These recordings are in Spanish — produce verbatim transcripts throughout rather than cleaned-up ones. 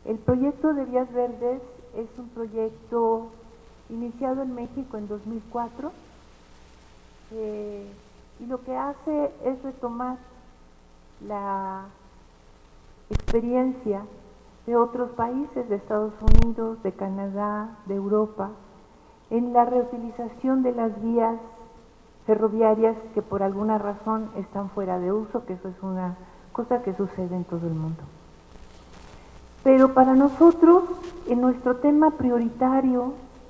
El proyecto de Vías Verdes es un proyecto iniciado en México en dos mil cuatro eh, y lo que hace es retomar la experiencia de otros países, de Estados Unidos, de Canadá, de Europa, en la reutilización de las vías ferroviarias que por alguna razón están fuera de uso, que eso es una cosa que sucede en todo el mundo. Pero para nosotros, en nuestro tema prioritario,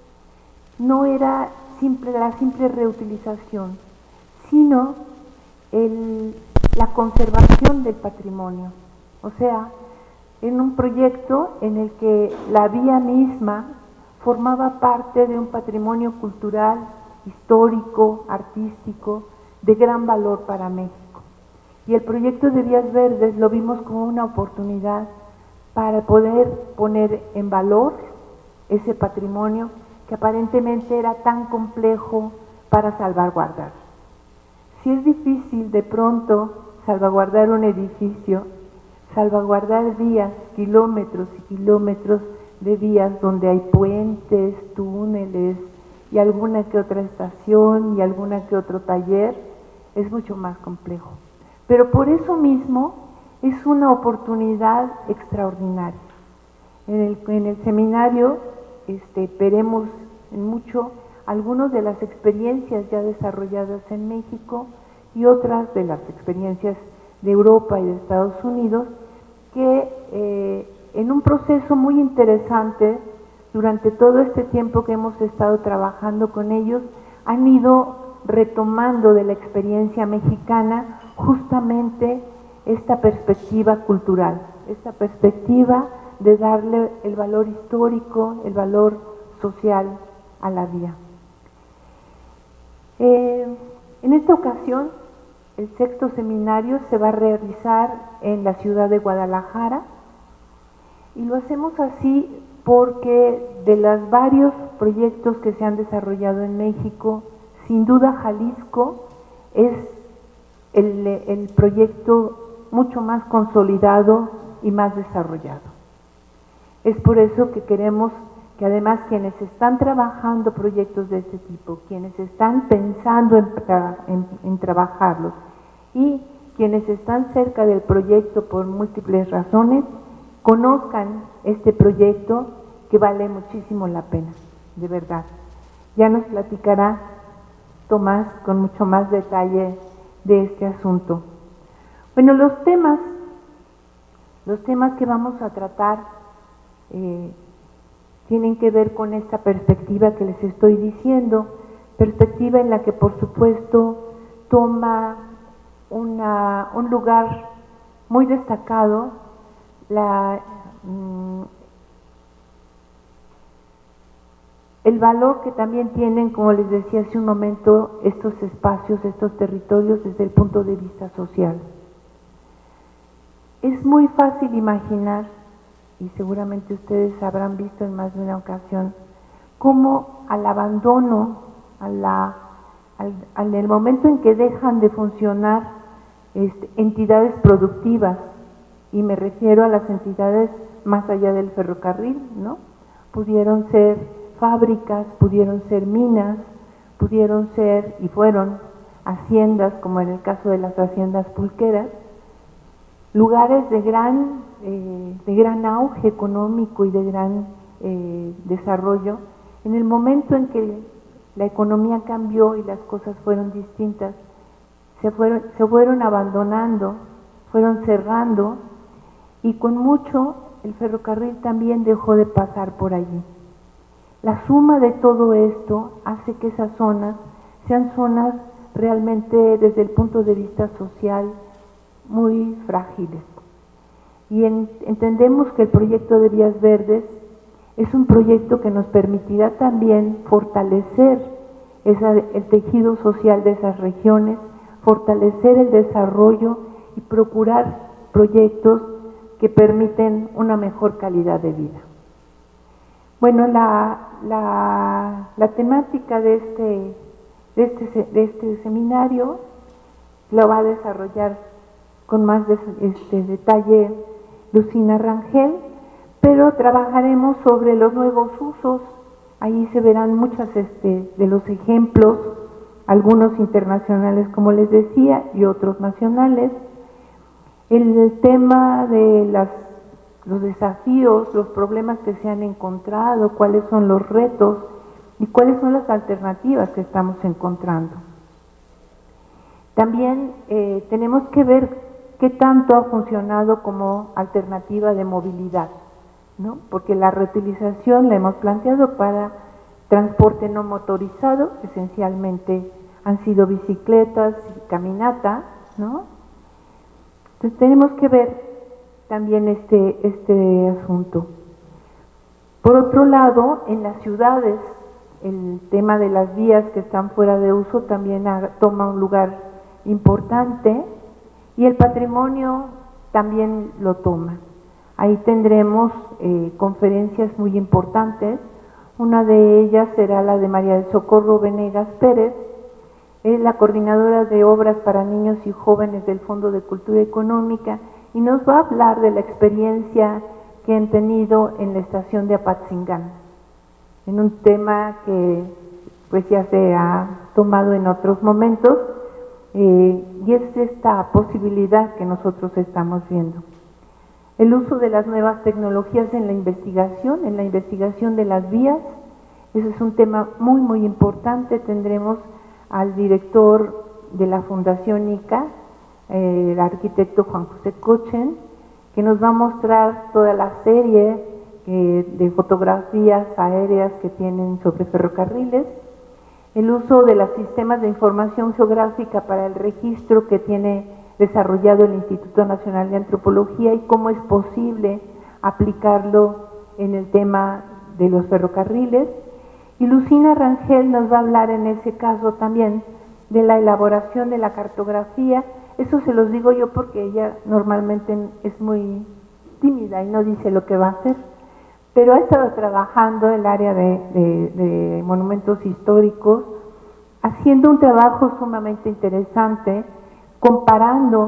no era simple, la simple reutilización, sino el, la conservación del patrimonio. O sea, en un proyecto en el que la vía misma formaba parte de un patrimonio cultural, histórico, artístico, de gran valor para México. Y el proyecto de Vías Verdes lo vimos como una oportunidad para poder poner en valor ese patrimonio que aparentemente era tan complejo para salvaguardar. Si es difícil de pronto salvaguardar un edificio, salvaguardar vías, kilómetros y kilómetros de vías donde hay puentes, túneles y alguna que otra estación y alguna que otro taller, es mucho más complejo. Pero por eso mismo es una oportunidad extraordinaria. En el, en el seminario este, veremos en mucho algunas de las experiencias ya desarrolladas en México y otras de las experiencias de Europa y de Estados Unidos que eh, en un proceso muy interesante durante todo este tiempo que hemos estado trabajando con ellos han ido retomando de la experiencia mexicana justamente esta perspectiva cultural, esta perspectiva de darle el valor histórico, el valor social a la vía. Eh, en esta ocasión, el sexto seminario se va a realizar en la ciudad de Guadalajara y lo hacemos así porque de los varios proyectos que se han desarrollado en México, sin duda Jalisco es el, el proyecto mucho más consolidado y más desarrollado. Es por eso que queremos que además quienes están trabajando proyectos de este tipo, quienes están pensando en, en, en trabajarlos y quienes están cerca del proyecto por múltiples razones, conozcan este proyecto que vale muchísimo la pena, de verdad. Ya nos platicará Tomás con mucho más detalle de este asunto. Bueno, los temas, los temas que vamos a tratar eh, tienen que ver con esta perspectiva que les estoy diciendo, perspectiva en la que por supuesto toma una, un lugar muy destacado la, mm, el valor que también tienen, como les decía hace un momento, estos espacios, estos territorios desde el punto de vista social. Es muy fácil imaginar, y seguramente ustedes habrán visto en más de una ocasión, cómo al abandono, a la, al, al el momento en que dejan de funcionar este, entidades productivas, y me refiero a las entidades más allá del ferrocarril, ¿no? Pudieron ser fábricas, pudieron ser minas, pudieron ser y fueron haciendas, como en el caso de las haciendas pulqueras, lugares de gran, eh, de gran auge económico y de gran eh, desarrollo. En el momento en que la economía cambió y las cosas fueron distintas, se fueron, se fueron abandonando, fueron cerrando, y con mucho el ferrocarril también dejó de pasar por allí. La suma de todo esto hace que esas zonas sean zonas realmente desde el punto de vista social muy frágiles. Y en, entendemos que el proyecto de Vías Verdes es un proyecto que nos permitirá también fortalecer esa, el tejido social de esas regiones, fortalecer el desarrollo y procurar proyectos que permiten una mejor calidad de vida. Bueno, la, la, la temática de este, de, este, de este seminario lo va a desarrollar con más de, este, detalle Lucina Rangel, pero trabajaremos sobre los nuevos usos. Ahí se verán muchos este, de los ejemplos, algunos internacionales, como les decía, y otros nacionales. El tema de las, los desafíos, los problemas que se han encontrado, cuáles son los retos y cuáles son las alternativas que estamos encontrando. También eh, tenemos que ver qué tanto ha funcionado como alternativa de movilidad, ¿no? Porque la reutilización la hemos planteado para transporte no motorizado, esencialmente han sido bicicletas y caminata, ¿no? Entonces tenemos que ver también este, este asunto. Por otro lado, en las ciudades, el tema de las vías que están fuera de uso también ha, toma un lugar importante, y el patrimonio también lo toma. Ahí tendremos eh, conferencias muy importantes. Una de ellas será la de María del Socorro Venegas Pérez, es la coordinadora de obras para niños y jóvenes del Fondo de Cultura Económica, y nos va a hablar de la experiencia que han tenido en la estación de Apatzingán, en un tema que pues ya se ha tomado en otros momentos, eh, y es esta posibilidad que nosotros estamos viendo. El uso de las nuevas tecnologías en la investigación, en la investigación de las vías, ese es un tema muy muy importante. Tendremos al director de la Fundación I C A, eh, el arquitecto Juan José Cochen, que nos va a mostrar toda la serie eh, de fotografías aéreas que tienen sobre ferrocarriles, el uso de los sistemas de información geográfica para el registro que tiene desarrollado el Instituto Nacional de Antropología y cómo es posible aplicarlo en el tema de los ferrocarriles. Y Lucina Rangel nos va a hablar en ese caso también de la elaboración de la cartografía. Eso se los digo yo porque ella normalmente es muy tímida y no dice lo que va a hacer, pero ha estado trabajando en el área de, de, de monumentos históricos, haciendo un trabajo sumamente interesante, comparando,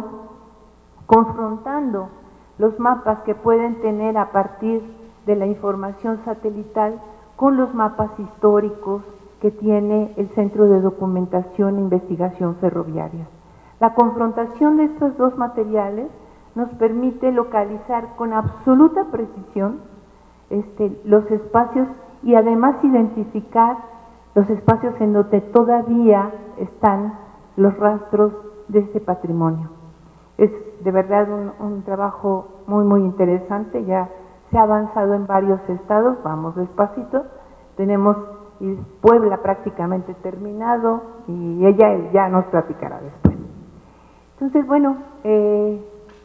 confrontando los mapas que pueden tener a partir de la información satelital con los mapas históricos que tiene el Centro de Documentación e Investigación Ferroviaria. La confrontación de estos dos materiales nos permite localizar con absoluta precisión este, los espacios y además identificar los espacios en donde todavía están los rastros de ese patrimonio. Es de verdad un, un trabajo muy muy interesante. Ya se ha avanzado en varios estados, vamos despacito, tenemos Puebla prácticamente terminado y ella ya nos platicará después. Entonces, bueno, eh,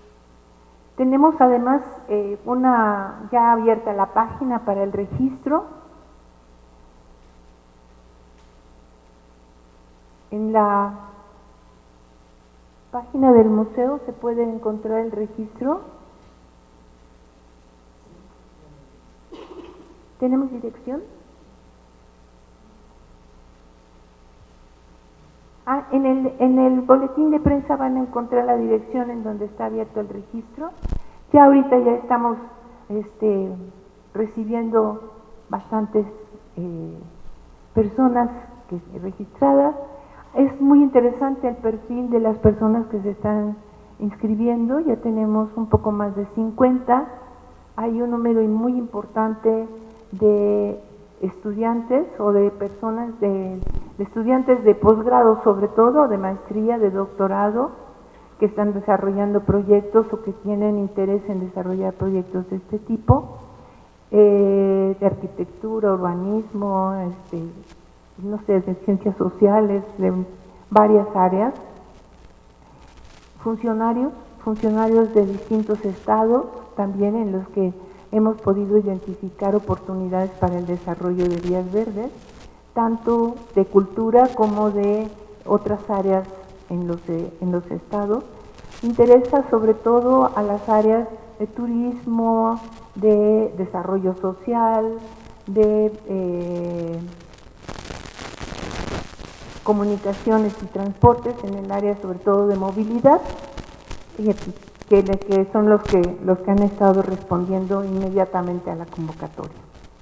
tenemos además eh, una ya abierta la página para el registro. En la página del museo se puede encontrar el registro. ¿Tenemos dirección? Ah, en el, en el boletín de prensa van a encontrar la dirección en donde está abierto el registro. Ya ahorita ya estamos este, recibiendo bastantes eh, personas que, registradas. Es muy interesante el perfil de las personas que se están inscribiendo. Ya tenemos un poco más de cincuenta. Hay un número muy importante de estudiantes o de personas, de, de estudiantes de posgrado sobre todo, de maestría, de doctorado, que están desarrollando proyectos o que tienen interés en desarrollar proyectos de este tipo, eh, de arquitectura, urbanismo, este, no sé, de ciencias sociales, de varias áreas, funcionarios, funcionarios de distintos estados también en los que hemos podido identificar oportunidades para el desarrollo de vías verdes, tanto de cultura como de otras áreas en los, en los estados. Interesa sobre todo a las áreas de turismo, de desarrollo social, de eh, comunicaciones y transportes, en el área sobre todo de movilidad. que, que son los que, los que han estado respondiendo inmediatamente a la convocatoria.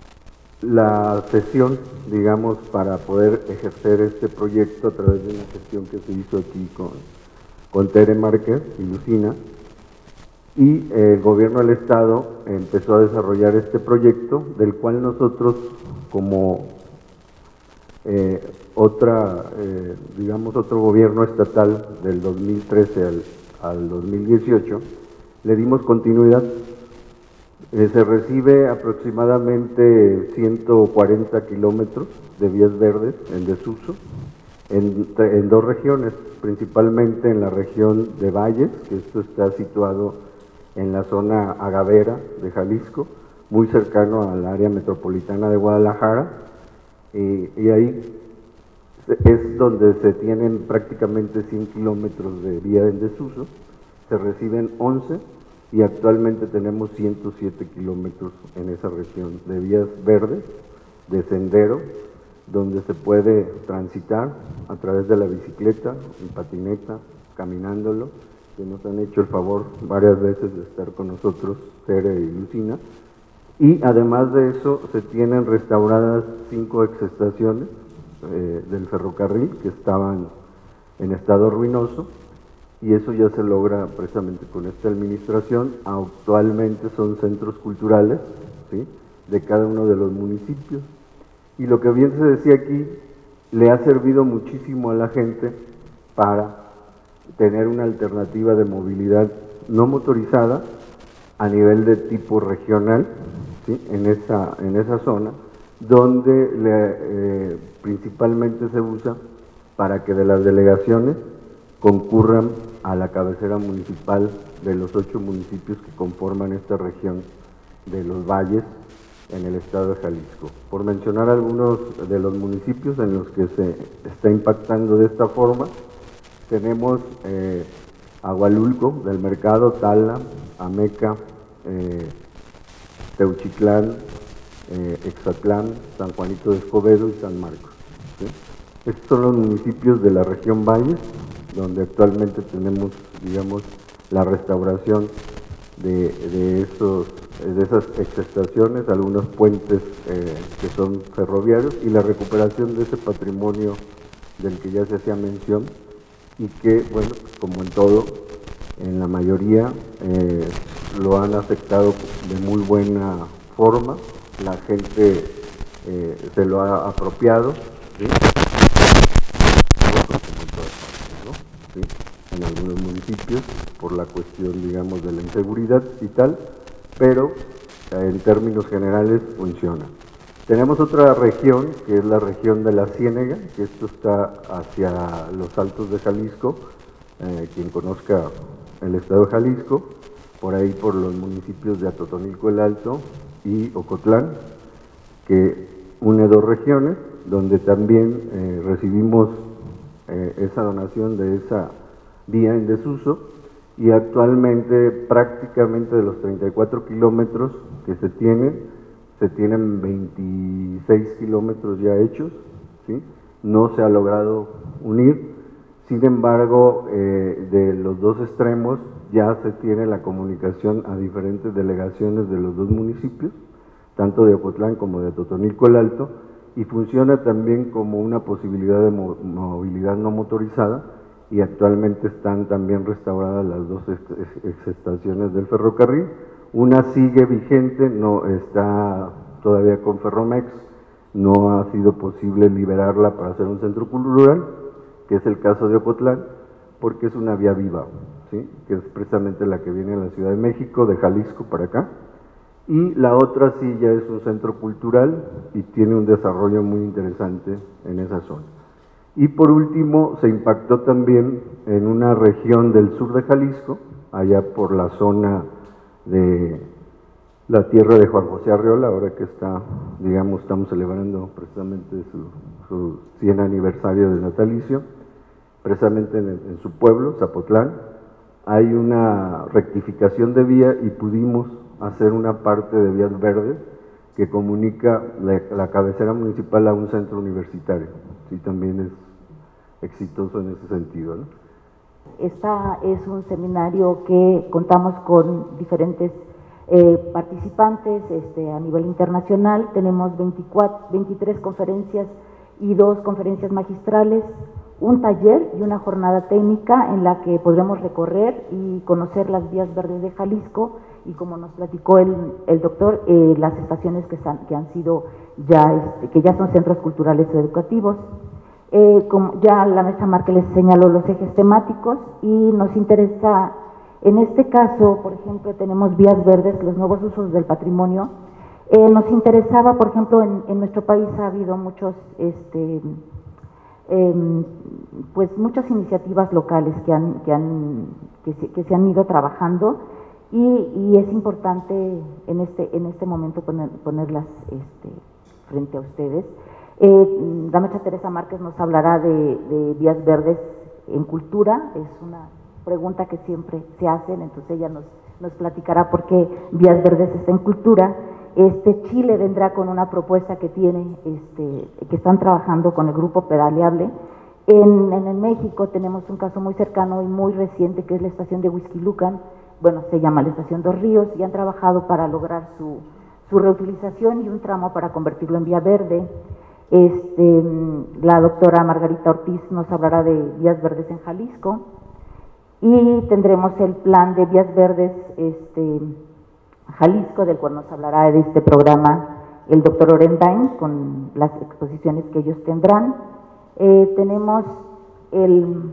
La sesión, digamos, para poder ejercer este proyecto a través de una gestión que se hizo aquí con, con Tere Márquez y Lucina, y el gobierno del estado empezó a desarrollar este proyecto, del cual nosotros, como eh, otra, eh, digamos, otro gobierno estatal del dos mil trece al, al dos mil dieciocho, le dimos continuidad. Eh, se recibe aproximadamente ciento cuarenta kilómetros de vías verdes en desuso, en, en dos regiones, principalmente en la región de Valles, que esto está situado en la zona agavera de Jalisco, muy cercano al área metropolitana de Guadalajara, y, y ahí es donde se tienen prácticamente cien kilómetros de vía en desuso, se reciben once, y actualmente tenemos ciento siete kilómetros en esa región de vías verdes, de sendero, donde se puede transitar a través de la bicicleta, en patineta, caminándolo, que nos han hecho el favor varias veces de estar con nosotros, Tere y Lucina, y además de eso se tienen restauradas cinco exestaciones eh, del ferrocarril que estaban en estado ruinoso, y eso ya se logra precisamente con esta administración. Actualmente son centros culturales, ¿sí?, de cada uno de los municipios, y lo que bien se decía aquí, le ha servido muchísimo a la gente para tener una alternativa de movilidad no motorizada a nivel de tipo regional, ¿sí?, en esa, en esa zona, donde le, eh, principalmente se usa para que de las delegaciones concurran a la cabecera municipal de los ocho municipios que conforman esta región de los valles en el estado de Jalisco. Por mencionar algunos de los municipios en los que se está impactando de esta forma, tenemos eh, Agualulco, del Mercado, Tala, Ameca, eh, Teuchitlán, eh, Exatlán, San Juanito de Escobedo y San Marcos, ¿sí? Estos son los municipios de la región Valles, donde actualmente tenemos, digamos, la restauración de, de, esos, de esas exestaciones, algunos puentes eh, que son ferroviarios, y la recuperación de ese patrimonio del que ya se hacía mención, y que, bueno, como en todo, en la mayoría eh, lo han afectado de muy buena forma, la gente eh, se lo ha apropiado, ¿sí?, ¿sí?, en algunos municipios por la cuestión, digamos, de la inseguridad y tal, pero eh, en términos generales funciona. Tenemos otra región, que es la región de la Ciénega, que esto está hacia los altos de Jalisco, eh, quien conozca el estado de Jalisco, por ahí por los municipios de Atotonilco el Alto y Ocotlán, que une dos regiones, donde también eh, recibimos eh, esa donación de esa vía en desuso, y actualmente prácticamente de los treinta y cuatro kilómetros que se tienen, se tienen veintiséis kilómetros ya hechos, ¿sí? No se ha logrado unir, sin embargo, eh, de los dos extremos ya se tiene la comunicación a diferentes delegaciones de los dos municipios, tanto de Ocotlán como de Totonilco el Alto, y funciona también como una posibilidad de mo movilidad no motorizada, y actualmente están también restauradas las dos ex ex estaciones del ferrocarril. Una sigue vigente, no está todavía con Ferromex, no ha sido posible liberarla para hacer un centro cultural, que es el caso de Ocotlán, porque es una vía viva, ¿sí?, que es precisamente la que viene a la Ciudad de México, de Jalisco para acá, y la otra sí ya es un centro cultural y tiene un desarrollo muy interesante en esa zona. Y por último, se impactó también en una región del sur de Jalisco, allá por la zona de la tierra de Juan José Arriola, ahora que está, digamos, estamos celebrando precisamente su, su cien aniversario de natalicio, precisamente en, en su pueblo, Zapotlán, hay una rectificación de vía y pudimos hacer una parte de vías verdes que comunica la, la cabecera municipal a un centro universitario. Sí, también es exitoso en ese sentido, ¿no? Esta es un seminario que contamos con diferentes eh, participantes este, a nivel internacional. Tenemos veinticuatro, veintitrés conferencias y dos conferencias magistrales, un taller y una jornada técnica en la que podremos recorrer y conocer las vías verdes de Jalisco y, como nos platicó el, el doctor, eh, las estaciones que, san, que han sido ya, este, que ya son centros culturales o educativos. Eh, como ya la maestra Márquez les señaló los ejes temáticos y nos interesa, en este caso, por ejemplo, tenemos vías verdes, los nuevos usos del patrimonio. Eh, nos interesaba, por ejemplo, en, en nuestro país ha habido muchos, este, eh, pues muchas iniciativas locales que, han, que, han, que, se, que se han ido trabajando y, y es importante en este, en este momento poner, ponerlas este, frente a ustedes. Eh, la maestra Teresa Márquez nos hablará de, de vías verdes en cultura, es una pregunta que siempre se hacen, entonces ella nos, nos platicará por qué vías verdes está en cultura. Este Chile vendrá con una propuesta que tiene, este, que están trabajando con el grupo Pedaleable. En, en el México tenemos un caso muy cercano y muy reciente que es la estación de Huixquilucan, bueno, se llama la estación Dos Ríos, y han trabajado para lograr su, su reutilización y un tramo para convertirlo en vía verde. Este, la doctora Margarita Ortiz nos hablará de vías verdes en Jalisco y tendremos el plan de vías verdes este, Jalisco, del cual nos hablará de este programa el doctor Orendain con las exposiciones que ellos tendrán. Eh, tenemos el,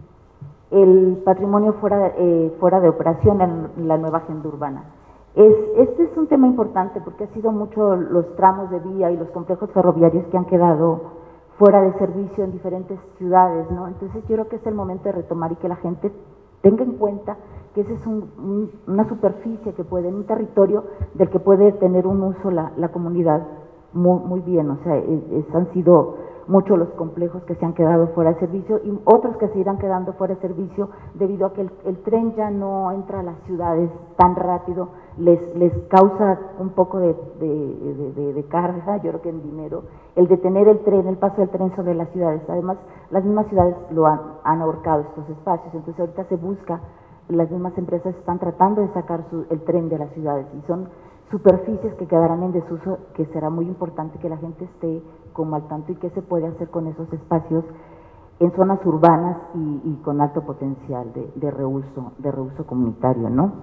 el patrimonio fuera, eh, fuera de operación en la nueva agenda urbana. Es, este es un tema importante porque ha sido mucho los tramos de vía y los complejos ferroviarios que han quedado fuera de servicio en diferentes ciudades, ¿no? Entonces yo creo que es el momento de retomar y que la gente tenga en cuenta que ese es un, un, una superficie que puede, un territorio del que puede tener un uso la, la comunidad muy, muy bien, o sea, es, es, han sido muchos los complejos que se han quedado fuera de servicio y otros que se irán quedando fuera de servicio debido a que el, el tren ya no entra a las ciudades tan rápido, les, les causa un poco de, de, de, de, de carga, yo creo que en dinero, el detener el tren, el paso del tren sobre las ciudades. Además, las mismas ciudades lo han, han ahorcado estos espacios, entonces ahorita se busca, las mismas empresas están tratando de sacar su, el tren de las ciudades y son superficies que quedarán en desuso, que será muy importante que la gente esté como al tanto y qué se puede hacer con esos espacios en zonas urbanas y, y con alto potencial de, de reuso, de reuso comunitario, ¿no?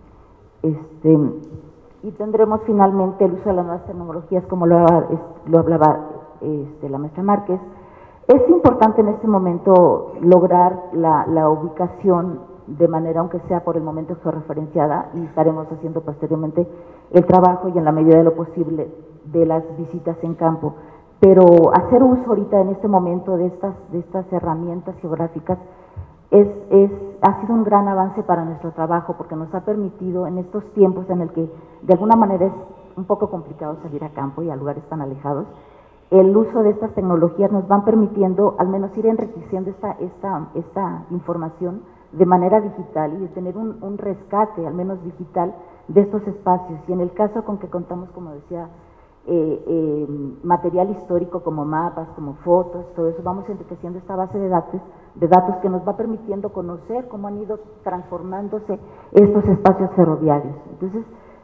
Este, y tendremos finalmente el uso de las nuevas tecnologías, como lo, lo hablaba este, la maestra Márquez. Es importante en este momento lograr la, la ubicación de manera, aunque sea por el momento georreferenciada, y estaremos haciendo posteriormente el trabajo y en la medida de lo posible de las visitas en campo. Pero hacer uso ahorita en este momento de estas, de estas herramientas geográficas es, es, ha sido un gran avance para nuestro trabajo porque nos ha permitido en estos tiempos en el que de alguna manera es un poco complicado salir a campo y a lugares tan alejados, el uso de estas tecnologías nos van permitiendo al menos ir enriqueciendo esta, esta, esta información de manera digital y de tener un, un rescate, al menos digital, de estos espacios. Y en el caso con que contamos, como decía, eh, eh, material histórico como mapas, como fotos, todo eso, vamos enriqueciendo esta base de datos, de datos que nos va permitiendo conocer cómo han ido transformándose estos espacios ferroviarios. Entonces,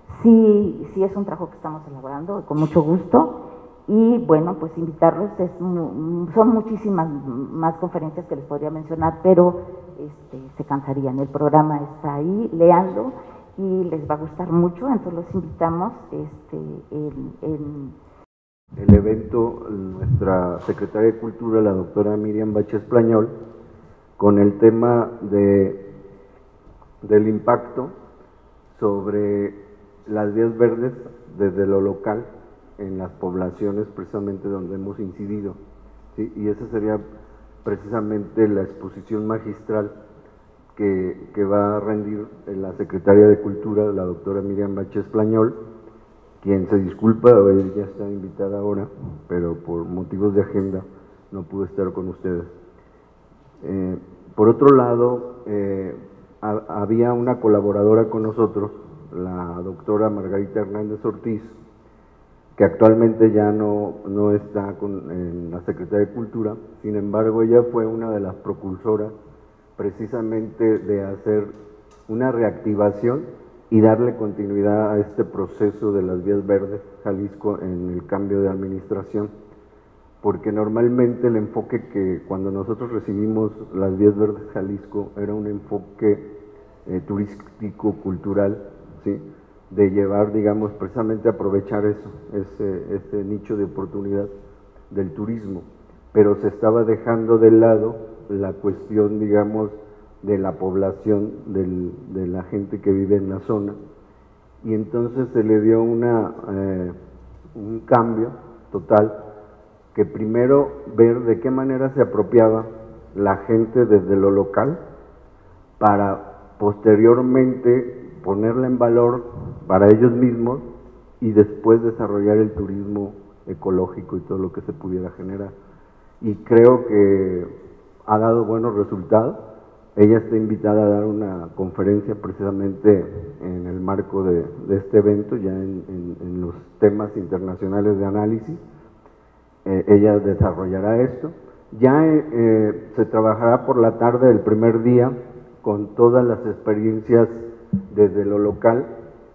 sí, sí es un trabajo que estamos elaborando con mucho gusto. Y bueno, pues invitarlos, es, son muchísimas más conferencias que les podría mencionar, pero este, se cansarían. El programa está ahí, léanlo y les va a gustar mucho, entonces los invitamos. Este, en, en el evento, nuestra secretaria de Cultura, la doctora Miriam Bache Esplañol, con el tema de, del impacto sobre las vías verdes desde lo local en las poblaciones precisamente donde hemos incidido, ¿sí? Y esa sería precisamente la exposición magistral que, que va a rendir la secretaria de Cultura, la doctora Miriam Bache Esplañol, quien se disculpa, ella está invitada ahora, pero por motivos de agenda no pudo estar con ustedes. Eh, por otro lado, eh, ha, había una colaboradora con nosotros, la doctora Margarita Hernández Ortiz, que actualmente ya no, no está con, en la Secretaría de Cultura. Sin embargo, ella fue una de las propulsoras precisamente de hacer una reactivación y darle continuidad a este proceso de las vías verdes Jalisco en el cambio de administración, porque normalmente el enfoque que cuando nosotros recibimos las vías verdes Jalisco era un enfoque eh, turístico, cultural, ¿sí?, de llevar, digamos, precisamente aprovechar eso, ese, ese nicho de oportunidad del turismo, pero se estaba dejando de lado la cuestión, digamos, de la población, del, de la gente que vive en la zona, y entonces se le dio una, eh, un cambio total, que primero ver de qué manera se apropiaba la gente desde lo local, para posteriormente ponerla en valor para ellos mismos y después desarrollar el turismo ecológico y todo lo que se pudiera generar. Y creo que ha dado buenos resultados. Ella está invitada a dar una conferencia precisamente en el marco de, de este evento, ya en, en, en los temas internacionales de análisis. Eh, ella desarrollará esto. Ya eh, se trabajará por la tarde del primer día con todas las experiencias desde lo local,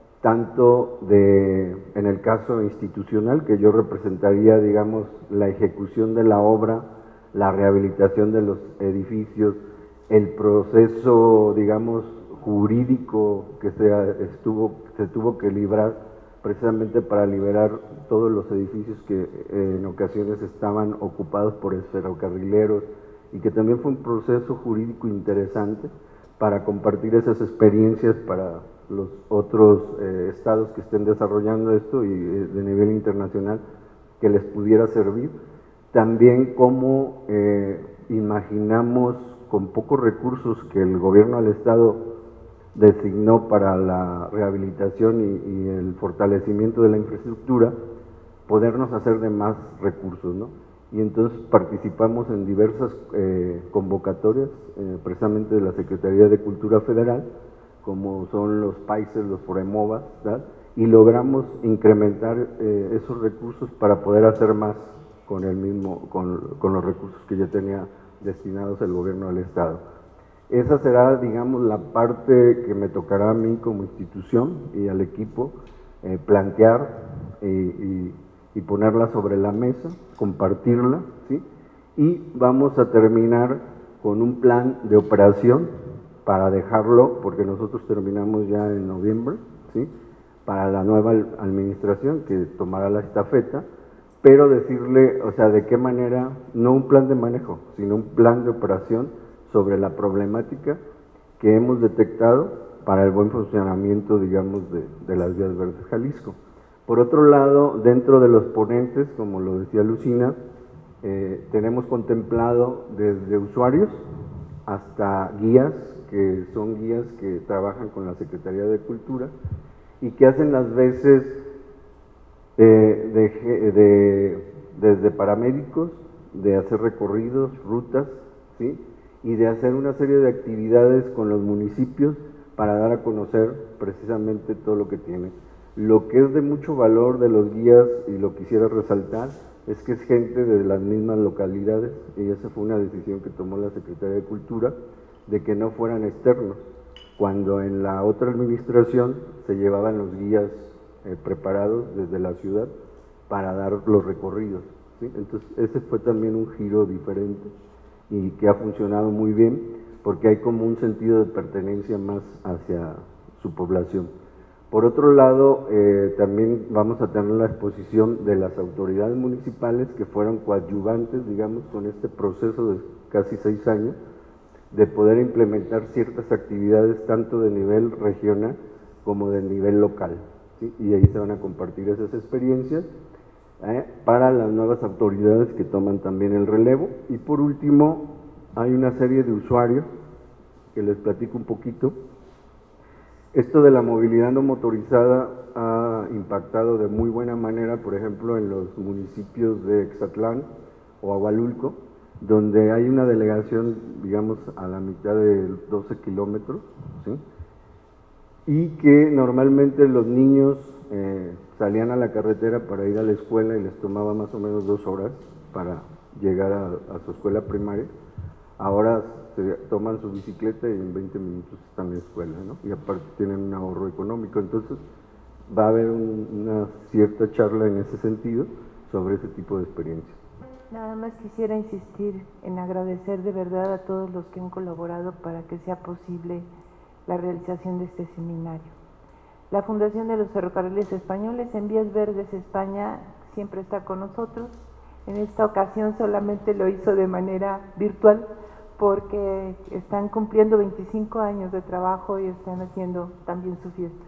tanto de, en el caso institucional, que yo representaría, digamos, la ejecución de la obra, la rehabilitación de los edificios, el proceso, digamos, jurídico que se, estuvo, se tuvo que librar precisamente para liberar todos los edificios que eh, en ocasiones estaban ocupados por ferrocarrileros, y que también fue un proceso jurídico interesante para compartir esas experiencias para los otros eh, estados que estén desarrollando esto y eh, de nivel internacional, que les pudiera servir. También cómo eh, imaginamos con pocos recursos que el gobierno del estado designó para la rehabilitación y, y el fortalecimiento de la infraestructura, podernos hacer de más recursos, ¿no? Y entonces participamos en diversas eh, convocatorias, eh, precisamente de la Secretaría de Cultura Federal, como son los PAISES, los FOREMOVAS, ¿verdad?, y logramos incrementar eh, esos recursos para poder hacer más con el mismo, con, con los recursos que ya tenía destinados el gobierno del estado. Esa será, digamos, la parte que me tocará a mí como institución y al equipo eh, plantear y, y, y ponerla sobre la mesa, compartirla, ¿sí? Y vamos a terminar con un plan de operación para dejarlo, porque nosotros terminamos ya en noviembre, ¿sí?, para la nueva administración que tomará la estafeta, pero decirle, o sea, de qué manera, no un plan de manejo, sino un plan de operación sobre la problemática que hemos detectado para el buen funcionamiento, digamos, de, de las vías verdes Jalisco. Por otro lado, dentro de los ponentes, como lo decía Lucina, eh, tenemos contemplado desde usuarios hasta guías, que son guías que trabajan con la Secretaría de Cultura y que hacen las veces eh, de, de, desde paramédicos, de hacer recorridos, rutas, ¿sí?, y de hacer una serie de actividades con los municipios para dar a conocer precisamente todo lo que tiene. Lo que es de mucho valor de los guías, y lo quisiera resaltar, es que es gente de las mismas localidades, y esa fue una decisión que tomó la Secretaría de Cultura, de que no fueran externos, cuando en la otra administración se llevaban los guías eh, preparados desde la ciudad para dar los recorridos, ¿sí? Entonces ese fue también un giro diferente y que ha funcionado muy bien, porque hay como un sentido de pertenencia más hacia su población. Por otro lado, eh, también vamos a tener la exposición de las autoridades municipales que fueron coadyuvantes, digamos, con este proceso de casi seis años, de poder implementar ciertas actividades tanto de nivel regional como de nivel local, ¿sí? Y ahí se van a compartir esas experiencias eh, para las nuevas autoridades que toman también el relevo. Y por último, hay una serie de usuarios que les platico un poquito. Esto de la movilidad no motorizada ha impactado de muy buena manera, por ejemplo, en los municipios de Exatlán o Agualulco, donde hay una delegación, digamos, a la mitad de doce kilómetros, ¿sí?, y que normalmente los niños eh, salían a la carretera para ir a la escuela y les tomaba más o menos dos horas para llegar a, a su escuela primaria. ahora se toman su bicicleta y en veinte minutos están en la escuela, ¿no? Y aparte tienen un ahorro económico. Entonces va a haber un, una cierta charla en ese sentido sobre ese tipo de experiencias. Nada más quisiera insistir en agradecer de verdad a todos los que han colaborado para que sea posible la realización de este seminario. La Fundación de los Ferrocarriles Españoles en Vías Verdes España siempre está con nosotros. En esta ocasión solamente lo hizo de manera virtual porque están cumpliendo veinticinco años de trabajo y están haciendo también su fiesta.